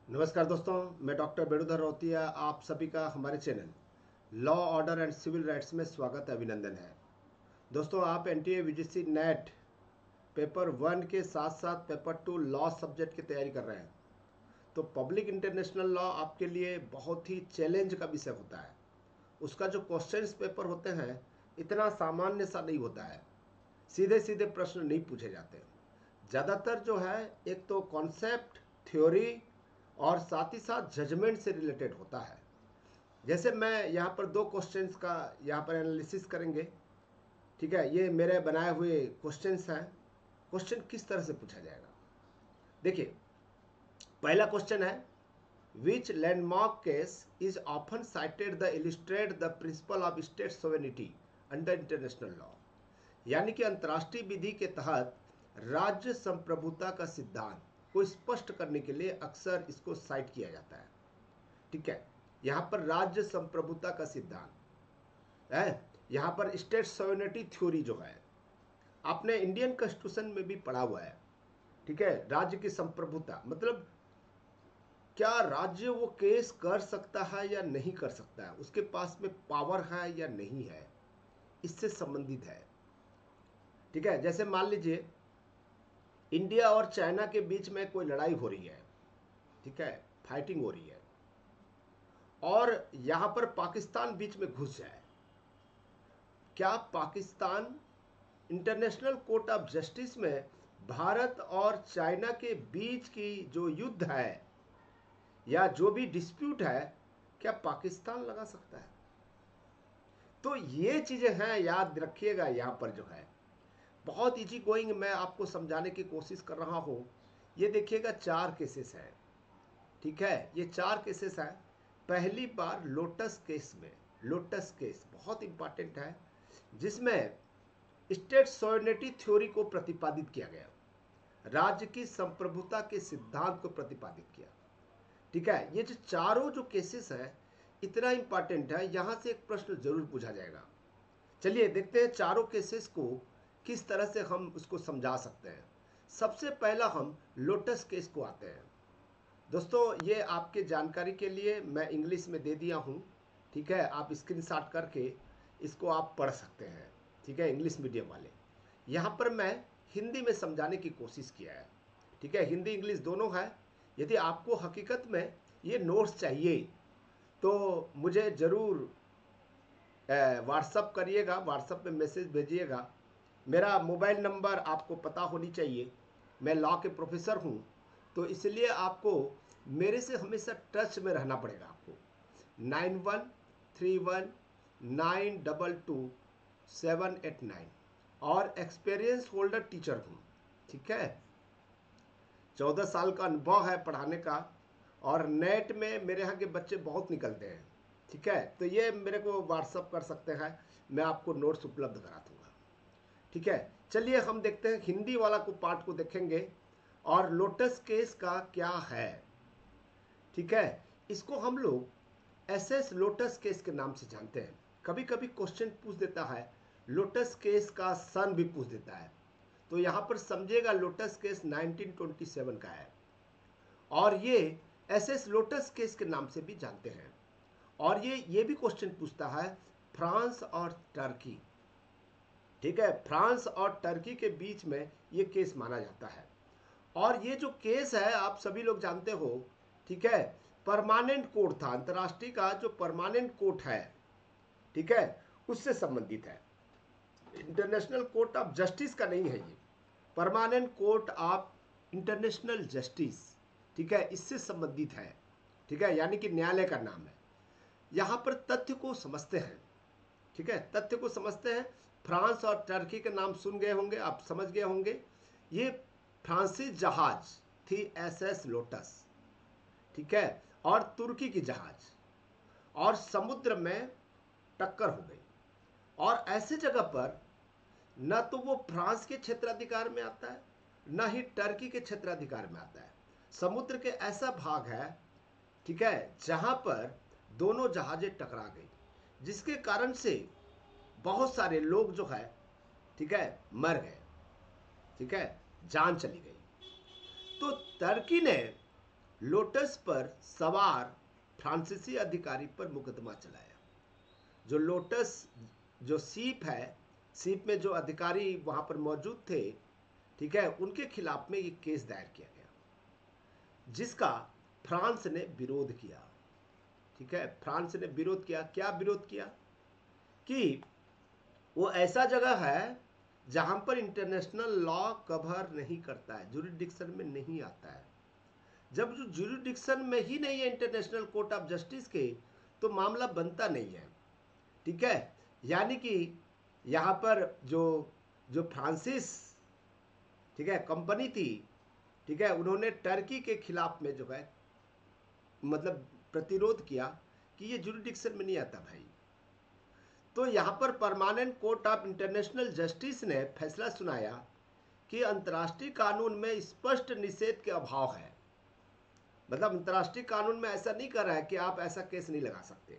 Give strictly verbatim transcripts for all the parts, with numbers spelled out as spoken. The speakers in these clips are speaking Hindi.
नमस्कार दोस्तों, मैं डॉक्टर बेणुधर रोतिया आप सभी का हमारे channel law order and civil rights में स्वागत अभिनंदन है। दोस्तों, आप N T A U G C NET paper one के साथ साथ पेपर टू लॉ सब्जेक्ट की तैयारी कर रहे हैं, तो पब्लिक इंटरनेशनल लॉ आपके लिए बहुत ही चैलेंज का विषय होता है। उसका जो क्वेश्चंस पेपर होते हैं इतना सामान्य सा नहीं होता है, सीधे सीधे प्रश्न नहीं पूछे जाते। ज़्यादातर जो है एक तो कॉन्सेप्ट, थ्योरी और साथ ही साथ जजमेंट से रिलेटेड होता है। जैसे मैं यहाँ पर दो क्वेश्चंस का यहाँ पर एनालिसिस करेंगे। ठीक है, ये मेरे बनाए हुए क्वेश्चंस हैं। क्वेश्चन किस तरह से पूछा जाएगा, देखिए। पहला क्वेश्चन है, which landmark case is often cited the illustrate the principle of state sovereignty under international law. यानी कि अंतर्राष्ट्रीय विधि के तहत राज्य संप्रभुता का सिद्धांत को स्पष्ट करने के लिए अक्सर इसको साइट किया जाता है। ठीक है, यहाँ पर राज्य संप्रभुता का सिद्धांत है, यहाँ पर स्टेट सोवेनिटी थ्योरी जो है आपने इंडियन कॉन्स्टिट्यूशन में भी पढ़ा हुआ है। ठीक है, राज्य की संप्रभुता मतलब क्या राज्य वो केस कर सकता है या नहीं कर सकता है, उसके पास में पावर है या नहीं है, इससे संबंधित है। ठीक है, जैसे मान लीजिए इंडिया और चाइना के बीच में कोई लड़ाई हो रही है। ठीक है, फाइटिंग हो रही है और यहां पर पाकिस्तान बीच में घुस जाए, क्या Pakistan international court of justice में भारत और चाइना के बीच की जो युद्ध है या जो भी डिस्प्यूट है, क्या पाकिस्तान लगा सकता है? तो ये चीजें हैं, याद रखिएगा। यहां पर जो है बहुत इजी गोइंग मैं आपको समझाने की कोशिश कर रहा हूं। ये देखिएगा, चार केसेस हैं। ठीक है, ये चार केसेस हैं। पहली बार लोटस केस में, लोटस केस बहुत इंपॉर्टेंट है, जिसमें स्टेट सॉवरेनिटी थ्योरी को प्रतिपादित किया गया, राज्य की संप्रभुता के सिद्धांत को प्रतिपादित किया। ठीक है, ये जो चारों जो केसेस हैं इतना इंपॉर्टेंट है, यहां से एक प्रश्न जरूर पूछा जाएगा। चलिए देखते हैं चारों केसेस को किस तरह से हम उसको समझा सकते हैं। सबसे पहला हम लोटस केस को आते हैं। दोस्तों, ये आपके जानकारी के लिए मैं इंग्लिश में दे दिया हूँ। ठीक है, आप स्क्रीनशॉट करके इसको आप पढ़ सकते हैं। ठीक है, इंग्लिश मीडियम वाले। यहाँ पर मैं हिंदी में समझाने की कोशिश किया है। ठीक है, हिंदी इंग्लिश दोनों है। यदि आपको हकीकत में ये नोट्स चाहिए तो मुझे ज़रूर व्हाट्सअप करिएगा, व्हाट्सअप में मैसेज भेजिएगा। मेरा मोबाइल नंबर आपको पता होनी चाहिए। मैं लॉ के प्रोफेसर हूँ, तो इसलिए आपको मेरे से हमेशा टच में रहना पड़ेगा। आपको nine one three one nine double two seven eight nine और एक्सपीरियंस होल्डर टीचर हूँ। ठीक है, चौदह साल का अनुभव है पढ़ाने का और नेट में मेरे यहाँ के बच्चे बहुत निकलते हैं। ठीक है, तो ये मेरे को व्हाट्सअप कर सकते हैं, मैं आपको नोट्स उपलब्ध करा दूँगा। ठीक है, चलिए हम देखते हैं हिंदी वाला को पार्ट को देखेंगे और लोटस केस का क्या है। ठीक है, इसको हम लोग एस एस लोटस केस के नाम से जानते हैं। कभी कभी क्वेश्चन पूछ देता है, लोटस केस का सन भी पूछ देता है, तो यहां पर समझिएगा Lotus case nineteen twenty seven का है और ये एस एस लोटस केस के नाम से भी जानते हैं। और ये ये भी क्वेश्चन पूछता है फ्रांस और टर्की। ठीक है, फ्रांस और टर्की के बीच में ये केस माना जाता है और ये जो केस है आप सभी लोग जानते हो। ठीक है, परमानेंट कोर्ट था, अंतर्राष्ट्रीय का जो परमानेंट कोर्ट है, ठीक है, उससे संबंधित है। इंटरनेशनल कोर्ट ऑफ जस्टिस का नहीं है ये, permanent court of international justice. ठीक है, इससे संबंधित है। ठीक है, यानी कि न्यायालय का नाम है। यहां पर तथ्य को समझते हैं। ठीक है, तथ्य को समझते हैं। फ्रांस और टर्की के नाम सुन गए होंगे, आप समझ गए होंगे। ये फ्रांसीसी जहाज थी एस एस लोटस। ठीक है, और तुर्की की जहाज, और समुद्र में टक्कर हो गई। और ऐसे जगह पर न तो वो फ्रांस के क्षेत्राधिकार में आता है, न ही टर्की के क्षेत्राधिकार में आता है। समुद्र के ऐसा भाग है, ठीक है, जहां पर दोनों जहाजें टकरा गई, जिसके कारण से बहुत सारे लोग जो है, ठीक है, मर गए। ठीक है, जान चली गई। तो टर्की ने लोटस पर सवार फ्रांसीसी अधिकारी पर मुकदमा चलाया। जो लोटस जो सीप है, सीप में जो अधिकारी वहां पर मौजूद थे, ठीक है, उनके खिलाफ में ये केस दायर किया गया, जिसका फ्रांस ने विरोध किया। ठीक है, फ्रांस ने विरोध किया। क्या विरोध किया? कि वो ऐसा जगह है जहां पर इंटरनेशनल लॉ कवर नहीं करता है, जुरिडिक्शन में नहीं आता है। जब जो जुरिडिक्शन में ही नहीं है इंटरनेशनल कोर्ट ऑफ जस्टिस के, तो मामला बनता नहीं है। ठीक है, यानी कि यहाँ पर जो जो फ्रांसिस, ठीक है, कंपनी थी, ठीक है, उन्होंने टर्की के खिलाफ में जो है मतलब प्रतिरोध किया कि ये जुरिडिक्शन में नहीं आता भाई। तो यहाँ पर permanent court of international justice ने फैसला सुनाया कि अंतर्राष्ट्रीय कानून में स्पष्ट निषेध के अभाव है। मतलब अंतर्राष्ट्रीय कानून में ऐसा नहीं कर रहा है कि आप ऐसा केस नहीं लगा सकते।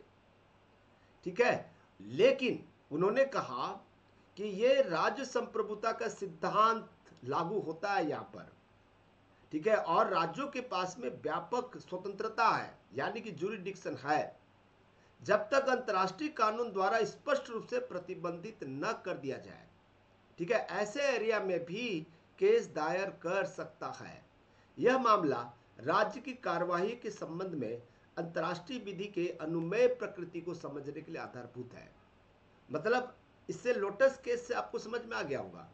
ठीक है, लेकिन उन्होंने कहा कि ये राज्य संप्रभुता का सिद्धांत लागू होता है यहाँ पर। ठीक है, और राज्यों के पास में व्यापक स्वतंत्रता है, यानी कि जुरिडिक्शन है, जब तक अंतर्राष्ट्रीय कानून द्वारा स्पष्ट रूप से प्रतिबंधित न कर दिया जाए। ठीक है, ऐसे एरिया में भी केस दायर कर सकता है। यह मामला राज्य की कार्यवाही के संबंध में अंतर्राष्ट्रीय विधि के अनुमेय प्रकृति को समझने के लिए आधारभूत है। मतलब इससे लोटस केस से आपको समझ में आ गया होगा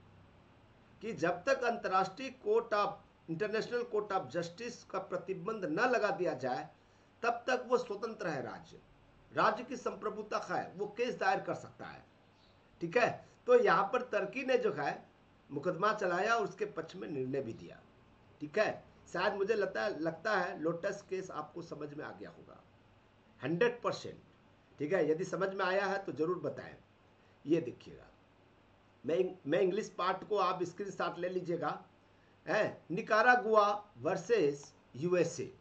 कि जब तक अंतर्राष्ट्रीय court of international court of justice का प्रतिबंध न लगा दिया जाए, तब तक वो स्वतंत्र है। राज्य राज्य की संप्रभुता है, वो केस दायर कर सकता है। ठीक है, तो यहाँ पर तुर्की ने जो है मुकदमा चलाया और उसके पक्ष में निर्णय भी दिया। ठीक है, शायद मुझे लगता है लगता है लोटस केस आपको समझ में आ गया होगा हंड्रेड परसेंट। ठीक है, यदि समझ में आया है तो जरूर बताएं। ये देखिएगा, मैं मैं इंग्लिश पार्ट को आप स्क्रीन शॉट ले लीजिएगा। है निकारागुआ वर्सेस यूएसए।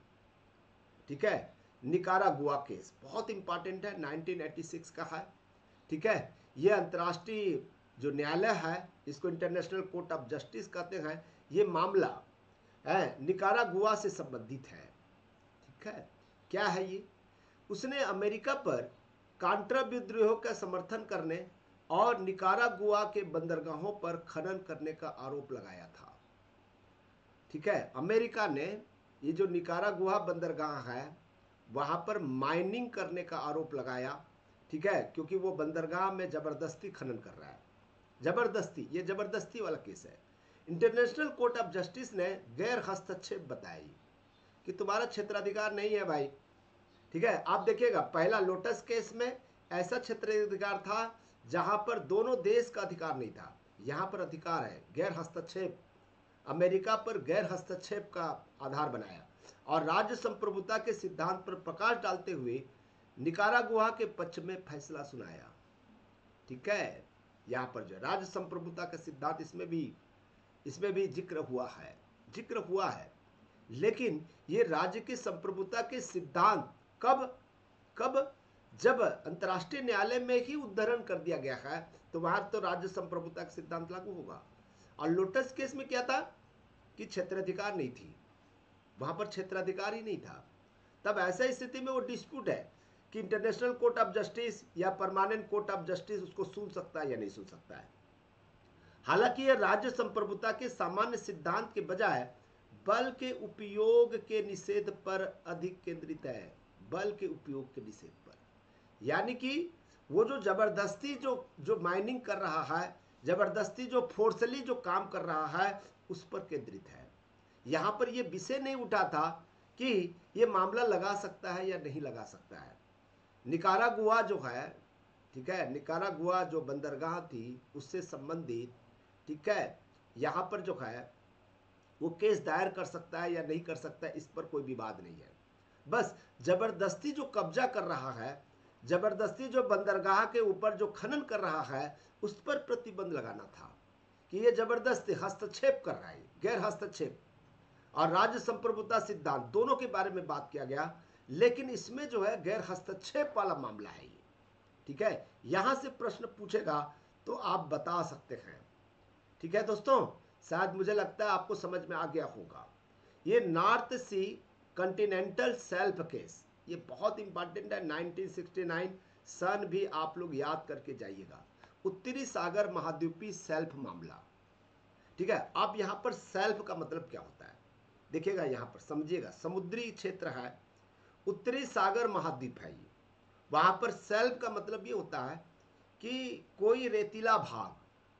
ठीक है, निकारागुआ केस बहुत इंपॉर्टेंट है, नाइनटीन एटी सिक्स का है। ठीक है, ये अंतर्राष्ट्रीय जो न्यायालय है, इसको इंटरनेशनल कोर्ट ऑफ जस्टिस कहते हैं। ये मामला है निकारागुआ से संबंधित है। ठीक है, क्या है ये? उसने अमेरिका पर कांट्रा विद्रोह का समर्थन करने और निकारागुआ के बंदरगाहों पर खनन करने का आरोप लगाया था। ठीक है, अमेरिका ने ये जो निकारागुआ बंदरगाह है वहां पर माइनिंग करने का आरोप लगाया। ठीक है, क्योंकि वो बंदरगाह में जबरदस्ती खनन कर रहा है। जबरदस्ती, ये जबरदस्ती वाला केस है। इंटरनेशनल कोर्ट ऑफ जस्टिस ने गैर हस्तक्षेप बताई कि तुम्हारा क्षेत्राधिकार नहीं है भाई। ठीक है, आप देखिएगा पहला लोटस केस में ऐसा क्षेत्राधिकार था जहां पर दोनों देश का अधिकार नहीं था। यहां पर अधिकार है, गैर हस्तक्षेप। अमेरिका पर गैर हस्तक्षेप का आधार बनाया और राज्य संप्रभुता के सिद्धांत पर प्रकाश डालते हुए निकारागुआ के पक्ष में फैसला सुनाया। ठीक है, यहाँ पर जो राज्य संप्रभुता का सिद्धांत इसमें भी इसमें भी जिक्र हुआ है जिक्र हुआ है लेकिन ये राज्य की संप्रभुता के सिद्धांत कब कब जब अंतर्राष्ट्रीय न्यायालय में ही उद्धरण कर दिया गया है, तो वहां तो राज्य संप्रभुता का सिद्धांत लागू होगा। और लोटस केस में क्या था कि क्षेत्राधिकार नहीं थी, वहां पर क्षेत्राधिकार ही नहीं था। तब ऐसा स्थिति में वो डिस्प्यूट है कि इंटरनेशनल कोर्ट ऑफ जस्टिस या परमानेंट कोर्ट ऑफ जस्टिस उसको सुन सकता है या नहीं सुन सकता है। हालांकि यह राज्य संप्रभुता के सामान्य सिद्धांत के बजाय बल के उपयोग के निषेध पर अधिक केंद्रित है। बल के उपयोग के निषेध पर, यानी कि वो जो जबरदस्ती जो जो माइनिंग कर रहा है, जबरदस्ती जो फोर्सली जो काम कर रहा है, उस पर केंद्रित है। यहाँ पर ये विषय नहीं उठा था कि ये मामला लगा सकता है या नहीं लगा सकता है। निकारागुआ जो है, ठीक है, निकारागुआ जो बंदरगाह थी उससे संबंधित, ठीक है, यहाँ पर जो है वो केस दायर कर सकता है या नहीं कर सकता है, इस पर कोई विवाद नहीं है। बस जबरदस्ती जो कब्जा कर रहा है, जबरदस्ती जो बंदरगाह के ऊपर जो खनन कर रहा है, उस पर प्रतिबंध लगाना था कि ये जबरदस्ती हस्तक्षेप कर रहा है, गैर हस्तक्षेप और राज्य संप्रभुता सिद्धांत दोनों के बारे में बात किया गया। लेकिन इसमें जो है गैर हस्तक्षेप वाला मामला है ये। ठीक है, यहां से प्रश्न पूछेगा तो आप बता सकते हैं। ठीक है दोस्तों, शायद मुझे लगता है आपको समझ में आ गया होगा। ये North Sea continental shelf case, ये बहुत इंपॉर्टेंट है। नाइनटीन सिक्सटी नाइन सन भी आप लोग याद करके जाइएगा। उत्तरी सागर महाद्वीपीय शेल्फ मामला, ठीक है। अब यहाँ पर शेल्फ का मतलब क्या होता है देखिएगा, यहाँ पर समझिएगा। समुद्री क्षेत्र है, उत्तरी सागर महाद्वीप है ये, वहाँ पर शेल्फ का मतलब ये होता है कि कोई रेतीला भाग,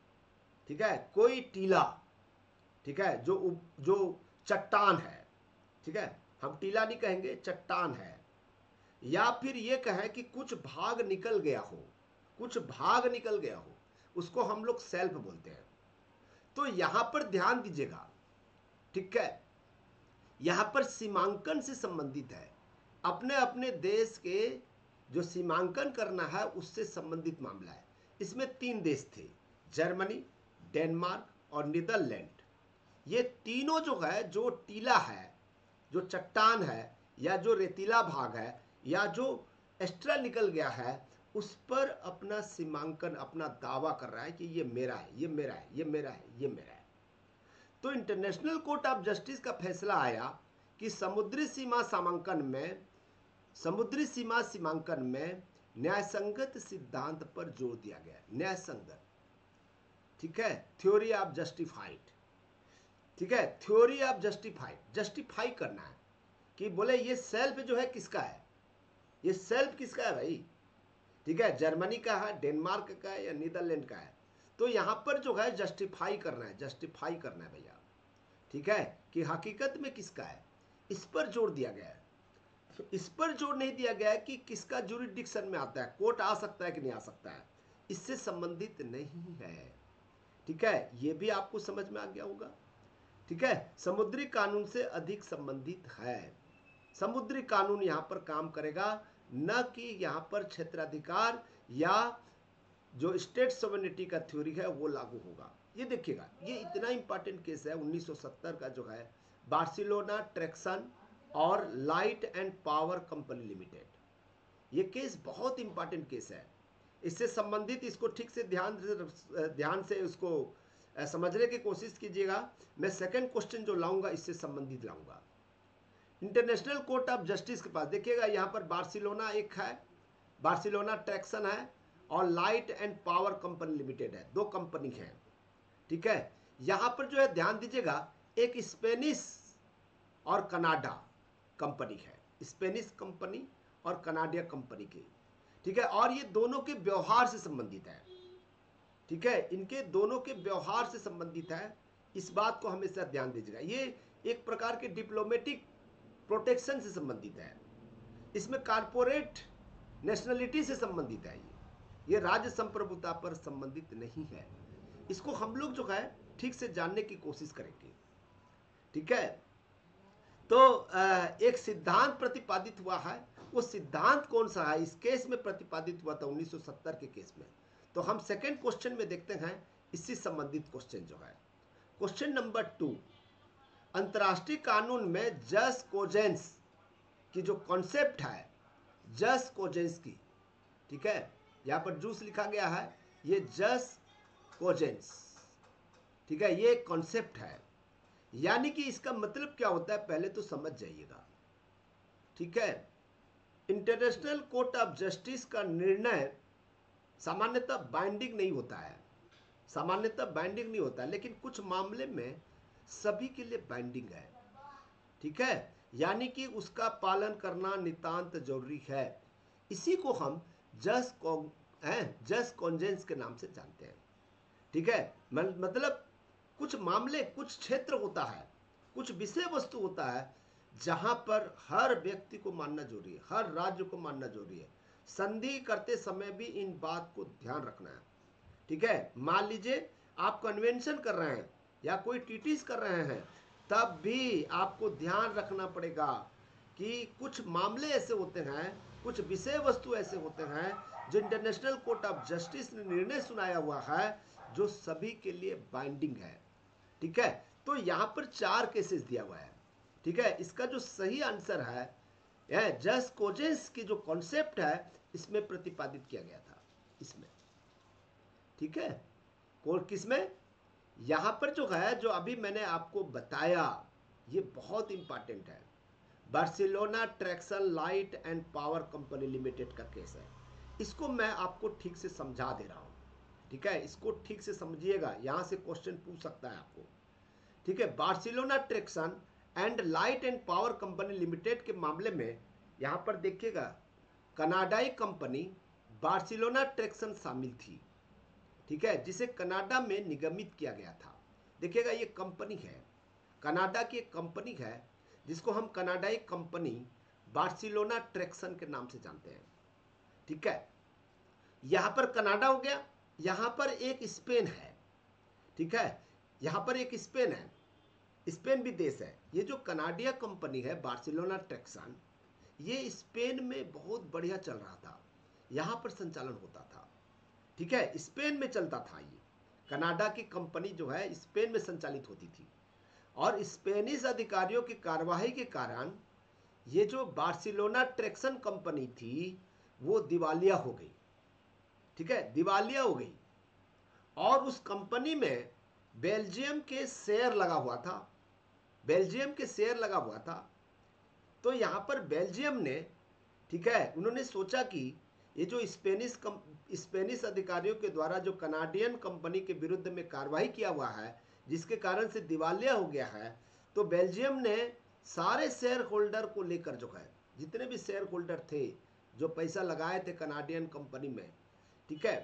ठीक है, कोई टीला, ठीक है, जो जो चट्टान है, ठीक है, हम टीला नहीं कहेंगे, चट्टान है, या फिर ये कहें कि कुछ भाग निकल गया हो, कुछ भाग निकल गया हो, उसको हम लोग शेल्फ बोलते हैं। तो यहां पर ध्यान दीजिएगा, ठीक है, यहां पर सीमांकन से संबंधित है, अपने अपने देश के जो सीमांकन करना है उससे संबंधित मामला है। इसमें तीन देश थे, जर्मनी, डेनमार्क और नीदरलैंड। ये तीनों जो है, जो टीला है, जो चट्टान है, या जो रेतीला भाग है, या जो एक्स्ट्रा निकल गया है, उस पर अपना सीमांकन, अपना दावा कर रहा है कि ये मेरा है, ये मेरा है, ये मेरा है, ये मेरा है। तो इंटरनेशनल कोर्ट ऑफ जस्टिस का फैसला आया कि समुद्री सीमा सीमांकन में समुद्री सीमा सीमांकन में न्यायसंगत सिद्धांत पर जोर दिया गया। न्यायसंगत, ठीक है, थ्योरी ऑफ जस्टिफाइड, ठीक है, थ्योरी ऑफ जस्टिफाइड, जस्टिफाई करना है कि बोले ये सेल्फ जो है किसका है, ये सेल्फ किसका है भाई, ठीक है, जर्मनी का है, डेनमार्क का है, या नीदरलैंड का है। तो यहां पर जो है जस्टिफाई करना है, जस्टिफाई करना है भैया, ठीक है, कि हकीकत में किसका है, इस पर जोर दिया गया है। तो इस पर जोर नहीं दिया गया है कि किसका जुरिडिक्शन में आता है, कोर्ट आ सकता है कि नहीं आ सकता है, इससे संबंधित नहीं है, ठीक है, ये भी आपको समझ में आ गया होगा, ठीक है। समुद्री कानून से अधिक संबंधित है, समुद्री कानून यहां पर काम करेगा, न कि यहां पर क्षेत्राधिकार या जो स्टेट सॉवरेनिटी का थ्योरी है वो लागू होगा। ये देखिएगा, ये इतना इंपॉर्टेंट केस है उन्नीस सौ सत्तर का जो है, बार्सिलोना ट्रैक्सन और light and power company limited. ये केस बहुत इंपॉर्टेंट केस है, इससे संबंधित इसको ठीक से ध्यान ध्यान से उसको समझने की कोशिश कीजिएगा। मैं सेकंड क्वेश्चन जो लाऊंगा इससे संबंधित लाऊंगा। इंटरनेशनल कोर्ट ऑफ जस्टिस के पास देखिएगा, यहाँ पर बार्सिलोना एक है, बार्सिलोना ट्रैक्सन है, और light and power company limited है, दो कंपनी है, ठीक है। यहाँ पर जो है ध्यान दीजिएगा, एक स्पेनिश और कनाडा कंपनी है, स्पेनिश कंपनी और कनाडिया कंपनी की, ठीक है, और ये दोनों के व्यवहार से संबंधित है, ठीक है, इनके दोनों के व्यवहार से संबंधित है, इस बात को हमेशा ध्यान दीजिएगा। ये एक प्रकार के डिप्लोमेटिक प्रोटेक्शन से संबंधित है, इसमें कारपोरेट नेशनलिटी से संबंधित है, ये ये राज्य संप्रभुता पर संबंधित नहीं है। इसको हम लोग जो है ठीक से जानने की कोशिश करेंगे, ठीक है। तो एक सिद्धांत प्रतिपादित हुआ है, वो सिद्धांत कौन सा है, इस केस में प्रतिपादित हुआ था उन्नीस सौ सत्तर के केस में। तो हम सेकंड क्वेश्चन में देखते हैं, इससे संबंधित क्वेश्चन जो है, क्वेश्चन नंबर टू, अंतर्राष्ट्रीय कानून में जस कोजेंस की जो कॉन्सेप्ट है, जस कोजेंस की, ठीक है, यहाँ पर जूस लिखा गया है, ये जस कोजेंस, ठीक है, ये कॉन्सेप्ट है, यानी कि इसका मतलब क्या होता है पहले तो समझ जाइएगा, ठीक है। इंटरनेशनल कोर्ट ऑफ जस्टिस का निर्णय सामान्यतः बाइंडिंग नहीं होता है, सामान्यतः बाइंडिंग नहीं होता है, लेकिन कुछ मामले में सभी के लिए बाइंडिंग है, ठीक है, यानी कि उसका पालन करना नितांत जरूरी है। इसी को हम जस जस कॉन्जेंस के नाम से जानते हैं, ठीक है। मतलब कुछ मामले, कुछ क्षेत्र होता है, कुछ विषय वस्तु होता है जहां पर हर व्यक्ति को मानना जरूरी है, हर राज्य को मानना जरूरी है। संधि करते समय भी इन बात को ध्यान रखना है, ठीक है। मान लीजिए आप कन्वेंशन कर रहे हैं या कोई ट्रीटीज कर रहे हैं, तब भी आपको ध्यान रखना पड़ेगा कि कुछ मामले ऐसे होते हैं, कुछ विषय वस्तु ऐसे होते हैं जो इंटरनेशनल कोर्ट ऑफ जस्टिस ने निर्णय सुनाया हुआ है, जो सभी के लिए बाइंडिंग है, ठीक है। तो यहां पर चार केसेस दिया हुआ है, ठीक है। इसका जो सही आंसर है, जस कोजेंस की जो कॉन्सेप्ट है, इसमें प्रतिपादित किया गया था, इसमें, ठीक है। कोर्ट किसमें, यहां पर जो है, जो अभी मैंने आपको बताया, ये बहुत इंपॉर्टेंट है। Barcelona traction light and power company limited का केस है। इसको मैं आपको ठीक से समझा दे रहा हूँ, ठीक है, इसको ठीक से समझिएगा, यहाँ से क्वेश्चन पूछ सकता है आपको, ठीक है। Barcelona traction and light and power company limited के मामले में यहाँ पर देखिएगा कनाडाई कंपनी बार्सिलोना ट्रैक्शन शामिल थी, ठीक है, जिसे कनाडा में निगमित किया गया था। देखिएगा ये कंपनी है, कनाडा की एक कंपनी है जिसको हम कनाडाई कंपनी बार्सिलोना ट्रैक्शन के नाम से जानते हैं, ठीक है। यहां पर कनाडा हो गया, यहां पर एक स्पेन है, ठीक है, यहां पर एक स्पेन है, स्पेन भी देश है। ये जो कनाडिया कंपनी है बार्सिलोना ट्रैक्शन, ये स्पेन में बहुत बढ़िया चल रहा था, यहां पर संचालन होता था, ठीक है, स्पेन में चलता था। ये कनाडा की कंपनी जो है स्पेन में संचालित होती थी, और स्पेनिश अधिकारियों की कार्यवाही के कारण ये जो बार्सिलोना ट्रैक्शन कंपनी थी वो दिवालिया हो गई, ठीक है, दिवालिया हो गई। और उस कंपनी में बेल्जियम के शेयर लगा हुआ था, बेल्जियम के शेयर लगा हुआ था। तो यहां पर बेल्जियम ने, ठीक है, उन्होंने सोचा कि ये जो स्पेनिश स्पेनिश अधिकारियों के द्वारा जो कनाडियन कंपनी के विरुद्ध में कार्रवाई किया हुआ है, जिसके कारण से दिवालिया हो गया है, तो बेल्जियम ने सारे शेयर होल्डर को लेकर जो है, जितने भी शेयर होल्डर थे जो पैसा लगाए थे कनाडियन कंपनी में, ठीक है,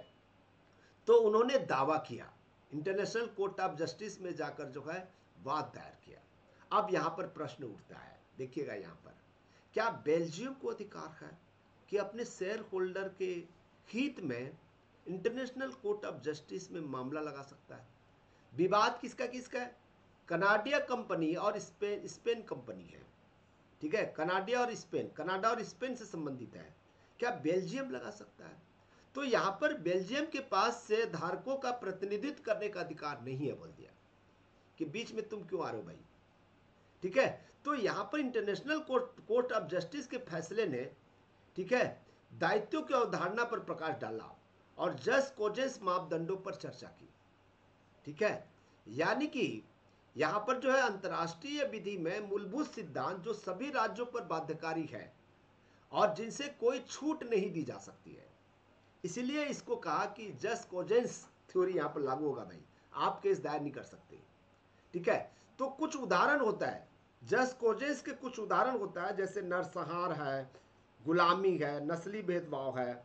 तो उन्होंने दावा किया, इंटरनेशनल कोर्ट ऑफ जस्टिस में जाकर जो है वाद दायर किया। अब यहां पर प्रश्न उठता है, देखिएगा यहां पर, क्या बेल्जियम को अधिकार है कि अपने शेयर होल्डर के हित में इंटरनेशनल कोर्ट ऑफ जस्टिस में मामला लगा सकता है? विवाद किसका किसका है? कनाडिया कंपनी और स्पेन स्पेन कंपनी है, ठीक है, कनाडिया और स्पेन, कनाडा और स्पेन से संबंधित है। क्या बेल्जियम लगा सकता है? तो यहां पर बेल्जियम के पास शेयर धारकों का प्रतिनिधित्व करने का अधिकार नहीं है, बोल दिया कि बीच में तुम क्यों आ रहे हो भाई, ठीक है। तो यहां पर international court court of justice के फैसले ने, ठीक है, दायित्व की अवधारणा पर प्रकाश डाला और जस कोजेंस मापदंडों पर चर्चा की, ठीक है। यानी कि यहां पर जो है अंतर्राष्ट्रीय विधि में मूलभूत सिद्धांत जो सभी राज्यों पर बाध्यकारी है और जिनसे कोई छूट नहीं दी जा सकती है, इसलिए इसको कहा कि जस कोजेंस थ्योरी यहां पर लागू होगा भाई, आप केस दायर नहीं कर सकते, ठीक है। तो कुछ उदाहरण होता है, जस कोजेंस के कुछ उदाहरण होता है, जैसे नरसंहार है, गुलामी है, नस्ली भेदभाव है।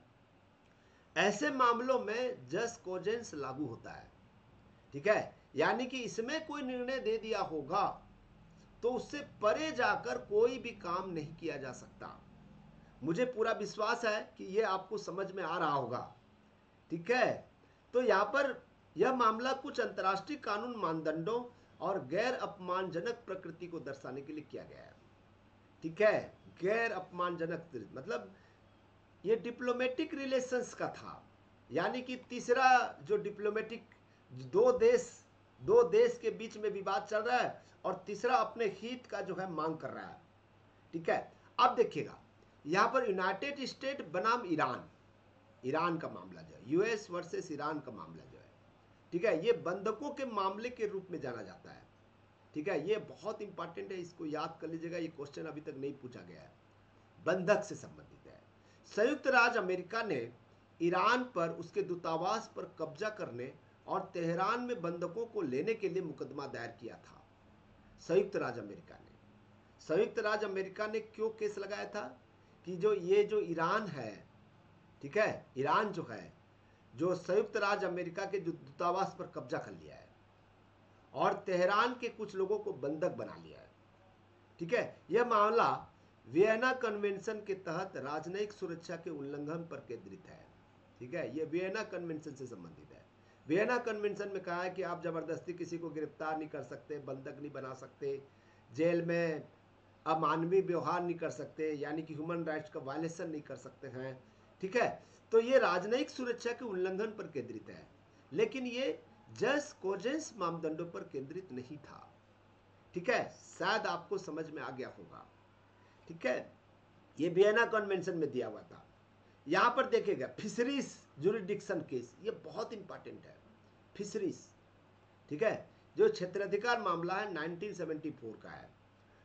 ऐसे मामलों में जस कोजेंस लागू होता है, ठीक है। यानी कि इसमें कोई निर्णय दे दिया होगा तो उससे परे जाकर कोई भी काम नहीं किया जा सकता। मुझे पूरा विश्वास है कि यह आपको समझ में आ रहा होगा, ठीक है। तो यहां पर यह मामला कुछ अंतर्राष्ट्रीय कानून मानदंडों और गैर अपमानजनक प्रकृति को दर्शाने के लिए किया गया है, ठीक है। गैर अपमानजनक मतलब ये डिप्लोमेटिक रिलेशंस का था, यानी कि तीसरा जो डिप्लोमेटिक, दो देश दो देश के बीच में विवाद चल रहा है और तीसरा अपने हित का जो है मांग कर रहा है, ठीक है। अब देखिएगा यहां पर यूनाइटेड स्टेट बनाम ईरान, ईरान का मामला जो है, यूएस वर्सेस ईरान का मामला जो है, ठीक है, ये बंधकों के मामले के रूप में जाना जाता है, ठीक है। ये बहुत इंपॉर्टेंट है, इसको याद कर लीजिएगा, ये क्वेश्चन अभी तक नहीं पूछा गया है, बंधक से संबंधित है। संयुक्त राज्य अमेरिका ने ईरान पर उसके दूतावास पर कब्जा करने और तेहरान में बंधकों को लेने के लिए मुकदमा दायर किया था। संयुक्त राज्य अमेरिका ने संयुक्त राज्य अमेरिका ने क्यों केस लगाया था कि जो ये जो ईरान है, ठीक है, ईरान जो है, जो संयुक्त राज्य अमेरिका के जो दूतावास पर कब्जा कर लिया है और तेहरान के कुछ लोगों को बंधक बना लिया है, ठीक है। यह मामला वियना कन्वेंशन के तहत राजनयिक सुरक्षा के उल्लंघन पर केंद्रित है, ठीक है। यह वियना कन्वेंशन से संबंधित है। वियना कन्वेंशन में कहा है कि आप जबरदस्ती किसी को गिरफ्तार नहीं कर सकते, बंधक नहीं बना सकते, जेल में अमानवीय व्यवहार नहीं कर सकते, यानी कि ह्यूमन राइट्स का वायलेशन नहीं कर सकते हैं, ठीक है। तो ये राजनयिक सुरक्षा के उल्लंघन पर केंद्रित है, लेकिन ये जस कोजेंस मापदंडों पर केंद्रित नहीं था, ठीक है। शायद आपको समझ में आ गया होगा, ठीक है। ये वियना कन्वेंशन में दिया हुआ था। यहां पर देखिएगा फिशरीज जुरिडिक्शन केस, ये बहुत इंपॉर्टेंट है, फिशरीज, ठीक है, जो क्षेत्राधिकार मामला है नाइनटीन सेवेंटी फोर का है।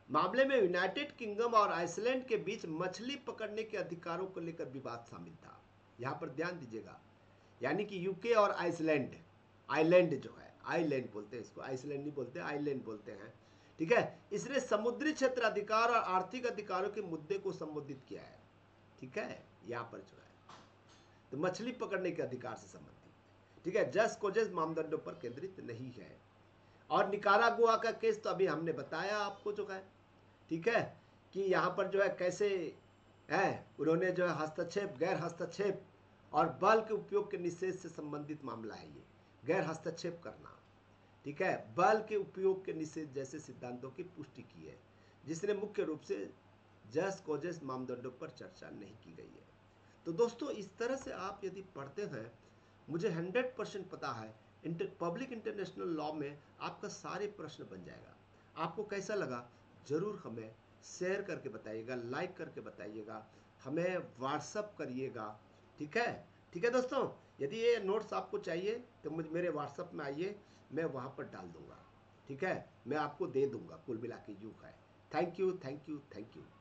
मामले में यूनाइटेड किंगडम और आइसलैंड के बीच मछली पकड़ने के अधिकारों को लेकर विवाद शामिल था। यहां पर ध्यान दीजिएगा, यानी कि यूके और आइसलैंड, आइलैंड जो है, आइलैंड बोलते हैं इसको, आइसलैंड नहीं बोलते, आइलैंड बोलते हैं, ठीक है। इसने समुद्री क्षेत्र अधिकार और आर्थिक अधिकारों के मुद्दे को संबोधित किया है, ठीक है। यहाँ पर जो है तो मछली पकड़ने के अधिकार से संबंधित, ठीक है, जस कोजेस मानदंडों पर केंद्रित नहीं है। और निकारागुआ का केस तो अभी हमने बताया आपको जो है, ठीक है, कि यहाँ पर जो है कैसे है उन्होंने जो है हस्तक्षेप, गैर हस्तक्षेप और बल के उपयोग के निषेध से संबंधित मामला है ये, गैर हस्तक्षेप करना, ठीक है, बल के उपयोग के निषेध जैसे सिद्धांतों की पुष्टि की है, जिसने मुख्य रूप से जस कोजेस मानदंडों पर चर्चा नहीं की गई है। तो दोस्तों इस तरह से आप यदि पढ़ते हैं, मुझे हंड्रेड परसेंट पता है इंटर पब्लिक इंटरनेशनल लॉ में आपका सारे प्रश्न बन जाएगा। आपको कैसा लगा जरूर हमें शेयर करके बताइएगा, लाइक करके बताइएगा, हमें व्हाट्सअप करिएगा, ठीक है, ठीक है दोस्तों। यदि ये नोट्स आपको चाहिए तो मुझे मेरे व्हाट्सअप में आइए, मैं वहाँ पर डाल दूंगा, ठीक है, मैं आपको दे दूंगा, कुल मिला के यूँ है। Thank you, thank you, thank you.